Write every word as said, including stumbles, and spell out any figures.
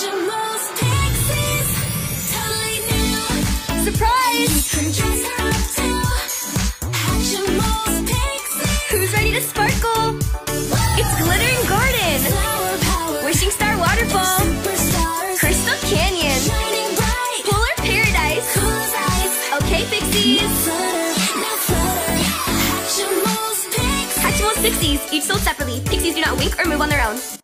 Hatchimals Pixies, totally new. Surprise! You can dress her up too. Hatchimals Pixies. Who's ready to sparkle? It's Glittering Garden, Flower power. Wishing Star Waterfall, Superstars. Crystal Canyon, Shining bright. Polar Paradise. Cool as ice. Okay, Pixies. Flutter. Now flutter. Hatchimals Pixies. Hatchimals Pixies, each sold separately. Pixies do not wink or move on their own.